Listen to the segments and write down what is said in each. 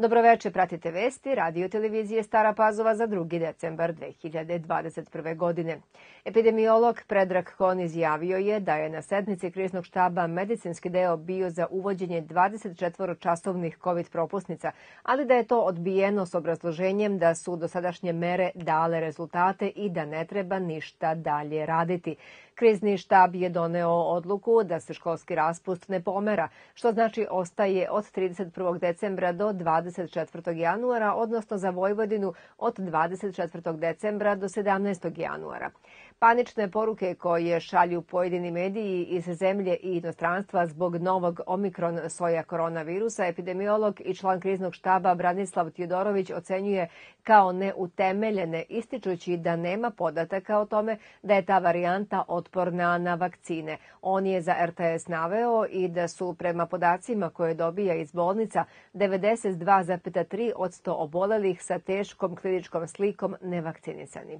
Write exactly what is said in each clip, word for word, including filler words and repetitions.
Dobroveče, pratite vesti Radio televizije Stara Pazova za drugi decembar dve hiljade dvadeset prve. godine. Epidemiolog Predrag Kon izjavio je da je na sednici kriznog štaba medicinski deo bio za uvođenje dvadeset četvoro časovnih COVID propusnica, ali da je to odbijeno s obrazloženjem da su dosadašnje mere dale rezultate i da ne treba ništa dalje raditi. Krizni štab je doneo odluku da se školski raspust ne pomera, što znači ostaje od trideset prvog decembra do dvadeset četvrtog januara, odnosno za Vojvodinu od dvadeset četvrtog decembra do sedamnaestog januara. Panične poruke koje šalju pojedini mediji iz zemlje i inostranstva zbog novog omikron soja koronavirusa, epidemiolog i član kriznog štaba Branislav Tjodorović ocenjuje kao neutemeljene, ističući da nema podataka o tome da je ta varijanta otporna na vakcine. On je za R T S naveo i da su prema podacima koje dobija iz bolnica devedeset dva zarez tri posto obolelih sa teškom kliničkom slikom nevakcinisani.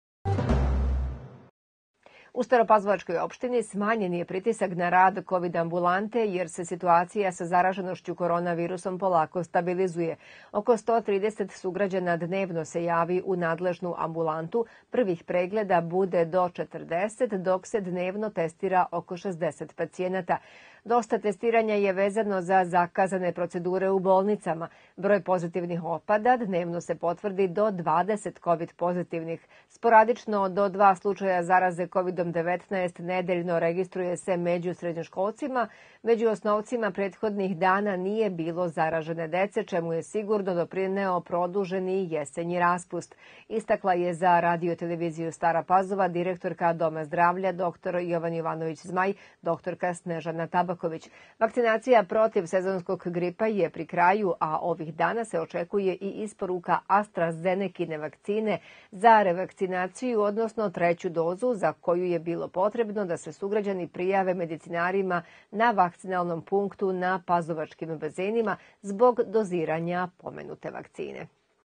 U Staropazovačkoj opštini smanjen je pritisak na rad COVID ambulante jer se situacija sa zaraženošću koronavirusom polako stabilizuje. Oko sto trideset sugrađana dnevno se javi u nadležnu ambulantu, prvih pregleda bude do četrdeset, dok se dnevno testira oko šezdeset pacijenata. Dosta testiranja je vezano za zakazane procedure u bolnicama. Broj pozitivnih opada, dnevno se potvrdi do dvadeset COVID pozitivnih. Sporadično do dva slučaja zaraze kovidom devetnaest nedeljno registruje se među srednjoškolcima. Među osnovcima prethodnih dana nije bilo zaražene dece, čemu je sigurno doprineo produženi jesenji raspust. Istakla je za Radio televiziju Stara Pazova direktorka Doma zdravlja dr Jovan Jovanović Zmaj, doktorka Snežana Tabaković. Vakcinacija protiv sezonskog gripa je pri kraju, a ovih dana se očekuje i isporuka AstraZenekine vakcine za revakcinaciju, odnosno treću dozu za koju je bilo potrebno da se sugrađani prijave medicinarima na vakcinalnom punktu na Pazovačkim bazenima zbog doziranja pomenute vakcine.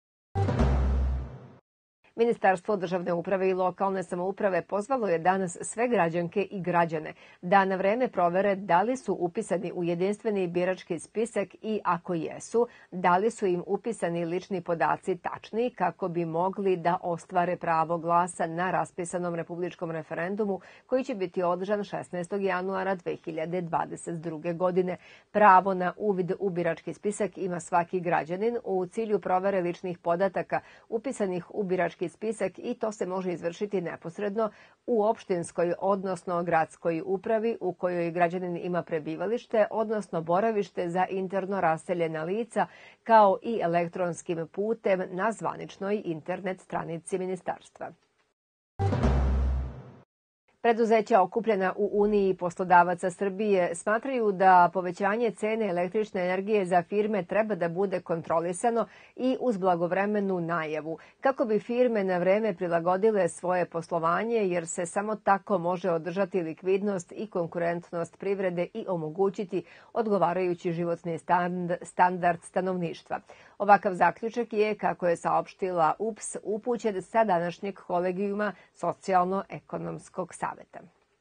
Ministarstvo državne uprave i lokalne samouprave pozvalo je danas sve građanke i građane da na vreme provere da li su upisani u jedinstveni birački spisak i ako jesu, da li su im upisani lični podaci tačni kako bi mogli da ostvare pravo glasa na raspisanom republičkom referendumu koji će biti održan šesnaestog januara dve hiljade dvadeset druge. godine. Pravo na uvid u birački spisak ima svaki građanin u cilju provere ličnih podataka upisanih u birački spisak i to se može izvršiti neposredno u opštinskoj, odnosno gradskoj upravi u kojoj građanin ima prebivalište, odnosno boravište za interno raseljena lica, kao i elektronskim putem na zvaničnoj internet stranici ministarstva. Preduzeća okupljena u Uniji poslodavaca Srbije smatraju da povećanje cene električne energije za firme treba da bude kontrolisano i uz blagovremenu najavu, kako bi firme na vreme prilagodile svoje poslovanje, jer se samo tako može održati likvidnost i konkurentnost privrede i omogućiti odgovarajući životni standard stanovništva. Ovakav zaključak je, kako je saopštila U P S, upućen sa današnjeg kolegijuma Socijalno-ekonomskog saveta.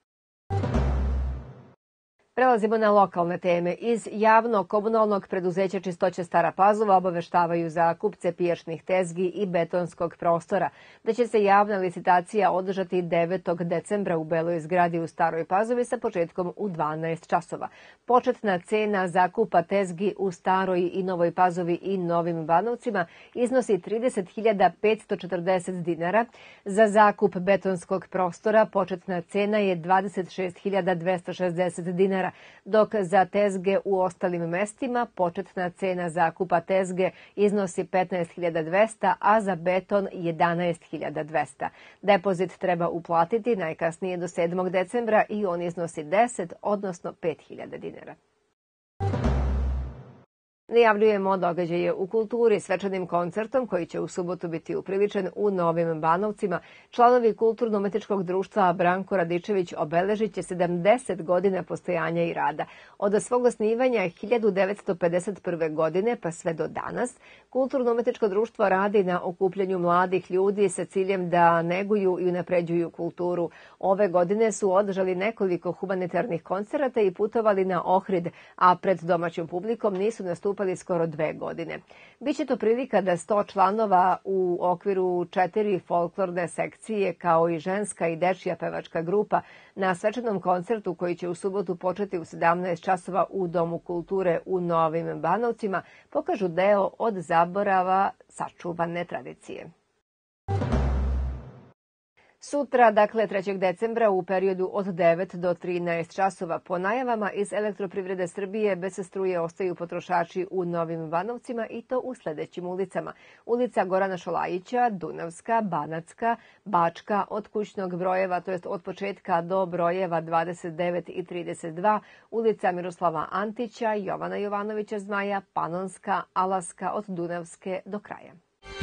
Prelazimo na lokalne teme. Iz javno-komunalnog preduzeća Čistoća Stara Pazova obaveštavaju zakupce pijačnih tezgi i betonskog prostora da će se javna licitacija održati devetog decembra u Beloj zgradi u Staroj Pazovi sa početkom u dvanaest časova. Početna cena zakupa tezgi u Staroj i Novoj Pazovi i Novim Banovcima iznosi trideset hiljada petsto četrdeset dinara. Za zakup betonskog prostora početna cena je dvadeset šest hiljada dvesta šezdeset dinara, dok za tezge u ostalim mestima početna cena zakupa tezge iznosi petnaest hiljada dvesta, a za beton jedanaest hiljada dvesta. Depozit treba uplatiti najkasnije do sedmog decembra i on iznosi deset, odnosno pet hiljada dinara. Najavljujemo događaje u kulturi svečanim koncertom koji će u subotu biti upriličen u Novim Banovcima. Članovi Kulturno-umetničkog društva Branko Radičević obeležit će sedamdeset godina postojanja i rada. Od svog osnivanja hiljadu devetsto pedeset prve. godine pa sve do danas, Kulturno-umetničko društvo radi na okupljanju mladih ljudi sa ciljem da neguju i unapređuju kulturu. Ove godine su održali nekoliko humanitarnih koncerata i putovali na Ohrid, a pred domaćom publikom nisu nastupali propali skoro dve godine. Biće to prilika da sto članova u okviru četiri folklorne sekcije, kao i ženska i dečija pevačka grupa, na svečanom koncertu koji će u subotu početi u sedamnaest časova u Domu kulture u Novim Banovcima, pokažu deo od zaborava sačuvane tradicije. Sutra, dakle trećeg decembra, u periodu od devet do trinaest časova, po najavama iz Elektroprivrede Srbije, bez struje ostaju potrošači u Novim Banovcima i to u sledećim ulicama. Ulica Gorana Šolajića, Dunavska, Banatska, Bačka, od kućnog brojeva, to jest od početka do brojeva dvadeset devet i trideset dva, ulica Miroslava Antića, Jovana Jovanovića Zmaja, Panonska, Alaska, od Dunavske do kraja.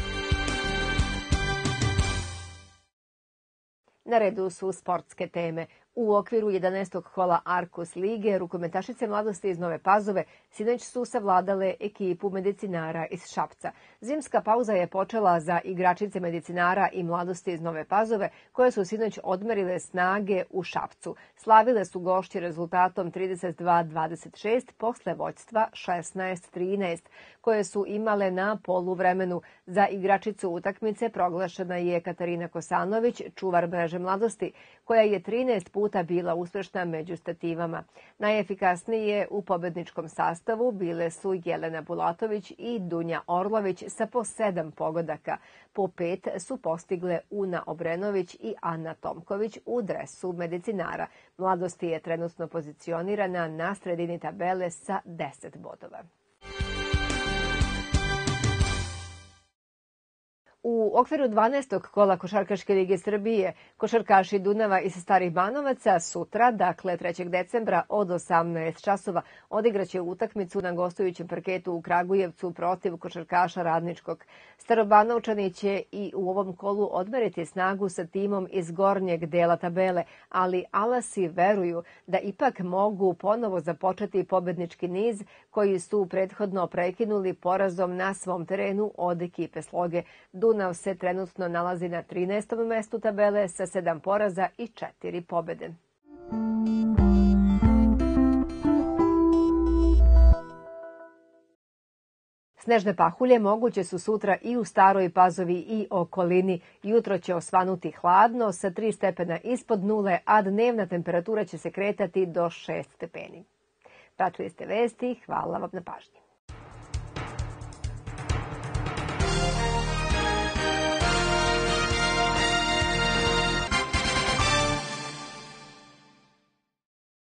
Na redu su sportske teme. U okviru jedanaestog kola Arkus lige rukometašice mladosti iz Nove Pazove sinoć su savladale ekipu medicinara iz Šapca. Zimska pauza je počela za igračice medicinara i mladosti iz Nove Pazove, koje su sinoć odmerile snage u Šapcu. Slavile su gošće rezultatom trideset dva dvadeset šest posle vođstva šesnaest trinaest, koje su imale na poluvremenu. Za igračicu utakmice proglašena je Katarina Kosanović, čuvar mreže mladosti, koja je trinaest puta bila uspešna među stativama. Najefikasnije u pobedničkom sastavu bile su Jelena Bulatović i Dunja Orlović sa po sedam pogodaka. Po pet su postigle Una Obrenović i Ana Tomković u dresu medicinara. Mladosti je trenutno pozicionirana na sredini tabele sa deset bodova. U okviru dvanaestog kola Košarkaške lige Srbije, košarkaši Dunava iz Starih Banovaca sutra, dakle trećeg decembra od osamnaest časova, odigraće utakmicu na gostujućem parketu u Kragujevcu protiv košarkaša Radničkog. Starobanovčani će i u ovom kolu odmeriti snagu sa timom iz gornjeg dela tabele, ali Alasi veruju da ipak mogu ponovo započeti pobednički niz koji su prethodno prekinuli porazom na svom terenu od ekipe Sloge. Dunav se trenutno nalazi na trinaestom mestu tabele sa sedam poraza i četiri pobede. Snežne pahulje moguće su sutra i u Staroj Pazovi i okolini. Jutro će osvanuti hladno sa tri stepena ispod nule, a dnevna temperatura će se kretati do šest stepeni. Pratili ste vesti, hvala vam na pažnji.